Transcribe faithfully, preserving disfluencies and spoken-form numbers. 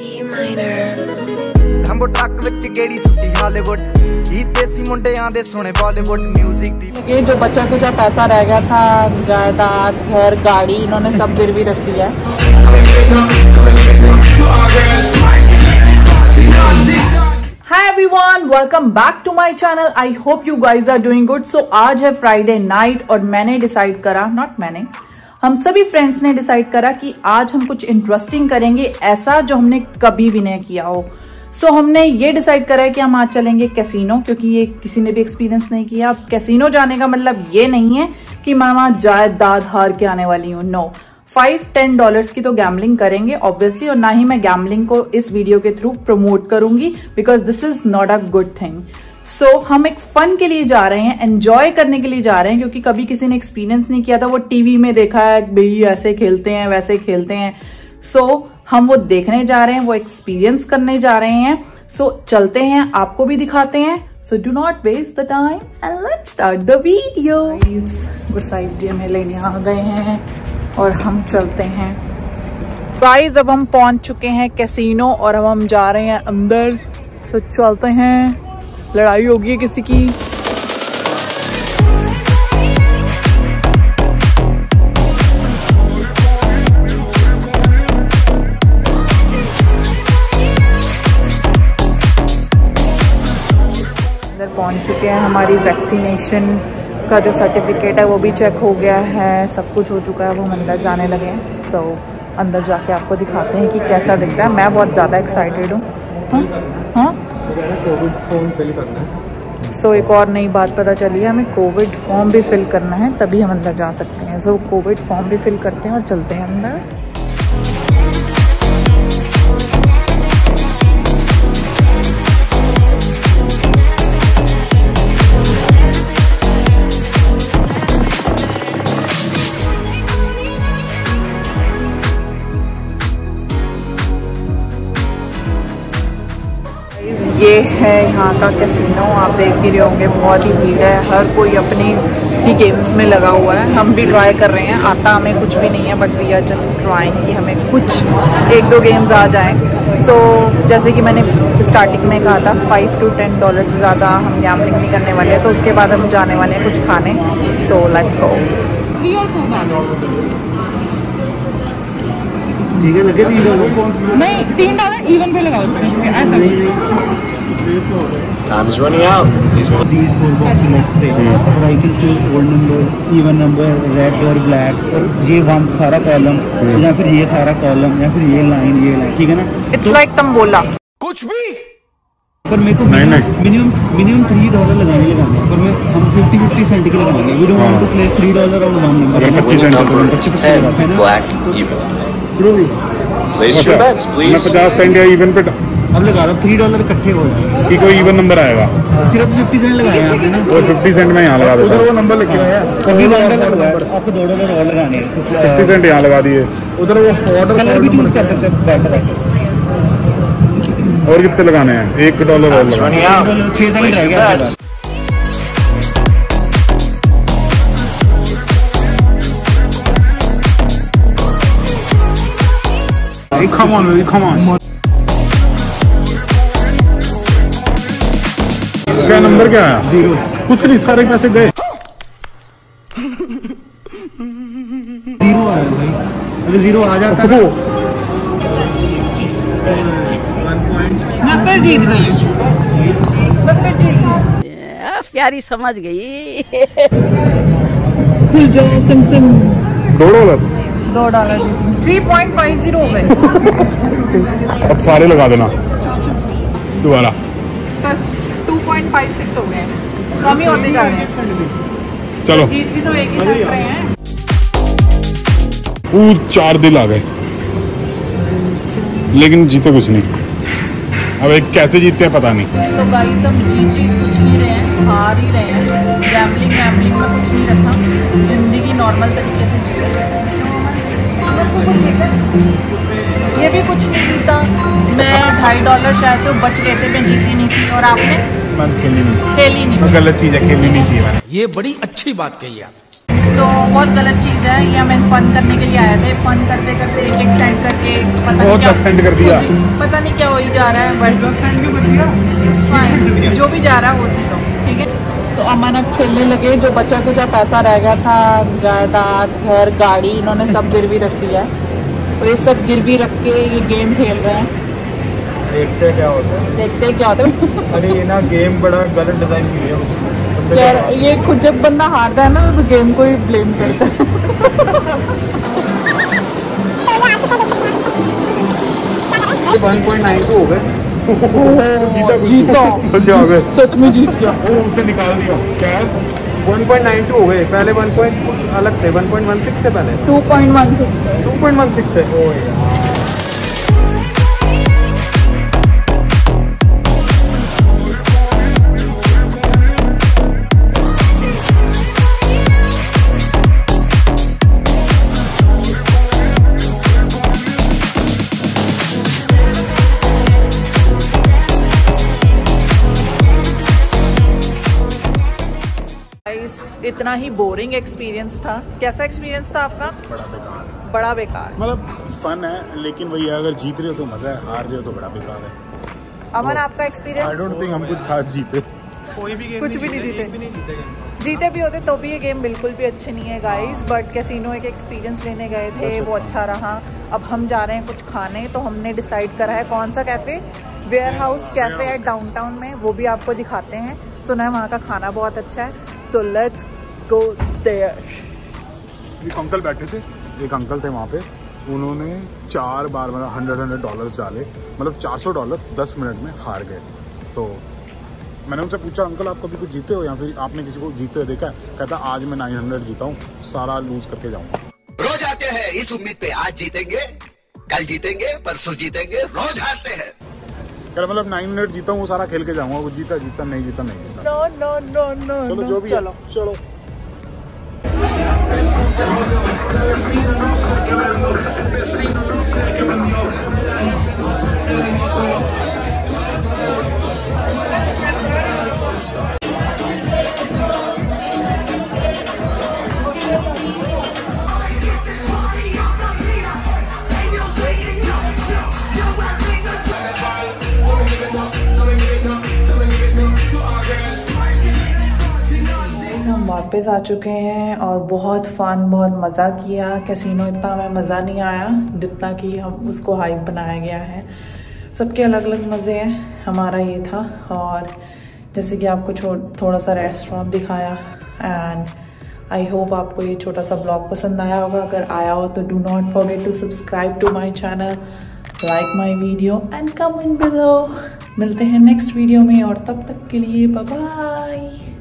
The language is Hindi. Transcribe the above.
लंबो ट्रक विच गेड़ी सुटी हॉलीवुड ई देसी मुंडे आंदे सोने बॉलीवुड म्यूजिक दी। ये जो बचा कुछ पैसा रह गया था, जायदाद, घर, गाड़ी, इन्होंने सब गिरवी रख दिया। Hi everyone, welcome back to my channel. I hope you guys are doing good. So आज है फ्राइडे नाइट और मैंने डिसाइड करा, नॉट मैंने, हम सभी फ्रेंड्स ने डिसाइड करा कि आज हम कुछ इंटरेस्टिंग करेंगे, ऐसा जो हमने कभी भी नहीं किया हो। सो so, हमने ये डिसाइड करा है कि हम आज चलेंगे कैसीनो, क्योंकि ये किसी ने भी एक्सपीरियंस नहीं किया। अब कैसीनो जाने का मतलब ये नहीं है कि मैं वहां जायदाद हार के आने वाली हूँ। नो, फाइव टेन डॉलर्स की तो गैम्बलिंग करेंगे ऑब्वियसली, और ना ही मैं गैम्बलिंग को इस वीडियो के थ्रू प्रमोट करूंगी, because this is not a good thing. So so, हम एक फन के लिए जा रहे हैं, एंजॉय करने के लिए जा रहे हैं, क्योंकि कभी किसी ने एक्सपीरियंस नहीं किया था। वो टीवी में देखा है, भाई ऐसे खेलते हैं वैसे खेलते हैं। सो so, हम वो देखने जा रहे हैं, वो एक्सपीरियंस करने जा रहे हैं। सो so, चलते हैं, आपको भी दिखाते हैं। So do not waste the time and let's start the video. Gursahib ji हमें लेने आ गए हैं और हम चलते हैं। गाइस अब हम पहुंच चुके हैं कैसीनो और अब हम जा रहे हैं अंदर। सो so, चलते हैं, लड़ाई होगी किसी की। अंदर पहुंच चुके हैं, हमारी वैक्सीनेशन का जो सर्टिफिकेट है वो भी चेक हो गया है, सब कुछ हो चुका है। वो हम अंदर जाने लगे हैं। सो so, अंदर जाके आपको दिखाते हैं कि कैसा दिख रहा है। मैं बहुत ज़्यादा एक्साइटेड हूँ। हाँ, कोविड फॉर्म फिल करना है। सो so, एक और नई बात पता चली है, हमें कोविड फॉर्म भी फिल करना है, तभी हम अंदर जा सकते हैं। सो so, कोविड फॉर्म भी फिल करते हैं और चलते हैं अंदर। ये है यहाँ का कैसीनो, आप देख ही रहे होंगे, बहुत ही भीड़ है, हर कोई अपनी ही गेम्स में लगा हुआ है। हम भी ट्राई कर रहे हैं, आता हमें कुछ भी नहीं है, but we are just trying कि हमें कुछ एक दो गेम्स आ जाएं। सो so, जैसे कि मैंने स्टार्टिंग में कहा था, फाइव टू टेन डॉलर से ज़्यादा हम गैम्बलिंग नहीं करने वाले हैं। तो उसके बाद हम जाने वाले हैं कुछ खाने। So let's go. ठीक है, लगे तीन डॉलर? नहीं, तीन डॉलर इवन पे लगाओ उसमें, ऐसा Time is running out. These these four boxes, let's say, or I can choose old number, even number, red or black, और ये वन सारा कॉलम, या फिर ये सारा कॉलम, या फिर ये लाइन ये लाइन, ठीक है ना? इट्स लाइक तंबोला कुछ भी। पर मेरे को मिनिमम मिनिमम थ्री डॉलर लगाने लगाने पर मैं हम फिफ्टी फिफ्टी सेंट के लगाएंगे। We don't want to play three dollar और वन नंबर। पच्चीस सेंट पच्चीस सेंट है ना? Black even. Place your bets please. मैं पचास सेंट या इवन पे अब लगा रहा हूँ, थ्री डॉलर इकट्ठे हो जाए कि कोई इवन नंबर आएगा। सिर्फ फिफ्टी सेंट लगाए हैं आपने ना, और फिफ्टी सेंट में यहाँ लगा देता हूँ। वो नंबर लिखे हुए हैं, कभी आपको दो डॉलर और लगाने हैं। फिफ्टी सेंट यहाँ लगा दिए। उधर वो ऑर्डर कलर भी चूज कर सकते हैं। और कितने लगाने हैं? एक डॉलर और लगाने, छह सेंट रह गया। Come on, baby, come on. क्या नंबर क्या है? जीरो। कुछ नहीं, सारे पैसे गए। जीरो आया भाई, अगर जीरो आ जाता तो मैं फिर जीत गई। मैं फिर जीत गई। प्यारी समझ गई। खुल जाओ सिम सिम। दो डॉलर दो डॉलर जीती। थ्री पॉइंट फाइव जीरो हो गए। अब सारे लगा देना दोबारा। टू पॉइंट फाइव सिक्स हो गए, कम ही होते जा रहे हैं। चलो, जीत भी तो एक ही साथ रहे हैं। वो चार दिल आ गए, लेकिन जीते कुछ नहीं। अब एक कैसे जीतते हैं पता नहीं। तो गाइस हम जीत जीत कुछ नहीं रहे हैं, हार ही रहे हैं। गैम्बलिंग वैम्बलिंग में कुछ नहीं रखा, जिंदगी नॉर्मल तरीके से जी रहे हैं। ये भी कुछ नहीं जीता। मैं ढाई डॉलर शायद से बच गए थे, मैं जीती नहीं थी। और आपने? मैं खेली नहीं। खेली नहीं। गलत चीज है, खेलनी नहीं चाहिए। ये बड़ी अच्छी बात कही आप। तो बहुत गलत चीज़ है ये, हमें फन करने के लिए आए थे, फन करते करते एक एक सेंड करके पता नहीं क्या सेंड कर दिया, पता नहीं क्या हो ही जा रहा है, बट सेंड भी कर दिया, जो भी जा रहा है वो तो ठीक है। तो अमन अब खेलने लगे, जो बचा कुछ पैसा रह गया था, जायदाद, घर, गाड़ी, इन्होंने सब गिरवी रख दिया है, और ये सब गिरवी रख के ये गेम खेल रहे हैं। देखते क्या होता है, देखते क्या होता है। अरे ये ना गेम बड़ा गलत डिजाइन की है उसकी। यार ये खुद जब बंदा हारता है ना तो गेम को ही ब्लेम करता है। वन पॉइंट नाइन टू हो गए, जीता, सच में जीत गया, उसे निकाल दिया। क्या वन पॉइंट नाइन टू हो गए, पहले वन पॉइंट कुछ अलग थे, वन पॉइंट वन सिक्स थे पहले, two point one six two point one six थे। ओ यार इतना ही बोरिंग एक्सपीरियंस था। कैसा एक्सपीरियंस था आपका? बड़ा बेकार, बड़ा बेकार। मतलब फन है लेकिन वही है, अगर जीत रहे हो तो मजा है, हार रहे हो तो बड़ा बेकार है। अमन आपका एक्सपीरियंस? आई डोंट थिंक हम कुछ खास जीते, कोई भी गेम कुछ भी नहीं जीते, भी नहीं जीते, जीते भी होते तो भी ये गेम बिल्कुल भी अच्छे नहीं है गाइस। बट कैसीनो एक एक्सपीरियंस लेने गए थे, वो अच्छा रहा। अब हम जा रहे हैं कुछ खाने, तो हमने डिसाइड करा है कौन सा कैफे, वेयर हाउस कैफे है डाउनटाउन में, वो भी आपको दिखाते हैं। सुना है वहाँ का खाना बहुत अच्छा है, सो लेट्स गो देयर। एक अंकल बैठे थे, एक अंकल थे वहाँ पे, उन्होंने चार बार मतलब हंड्रेड हंड्रेड डॉलर्स डाले, मतलब चार सौ डॉलर दस मिनट में हार गए। तो मैंने उनसे पूछा, अंकल आप कभी कुछ जीते हो या फिर आपने किसी को जीते हुए देखा है? कहता आज मैं नाइन हंड्रेड जीता हूँ, सारा लूज करके जाऊँगा। रोज आते हैं इस उम्मीद पे, आज जीतेंगे, कल जीतेंगे, परसों जीतेंगे, रोज हारते हैं। क्या मतलब नाइन हंड्रेड जीता हूँ, वो सारा खेल के जाऊँगा, वो जीता जीता नहीं जीता नहीं जीता। नो नो नो नो चलो जो भी चलो चलो। हम वापस आ चुके हैं और बहुत फन, बहुत मज़ा किया। कैसीनो इतना हमें मज़ा नहीं आया जितना कि हम उसको हाइप बनाया गया है। सबके अलग अलग मज़े हैं, हमारा ये था। और जैसे कि आपको थोड़ा सा रेस्टोरेंट दिखाया, एंड आई होप आपको ये छोटा सा ब्लॉग पसंद आया होगा। अगर आया हो तो do not forget to subscribe to my channel, like my video and comment below. मिलते हैं नेक्स्ट वीडियो में, और तब तक के लिए बाय बाय।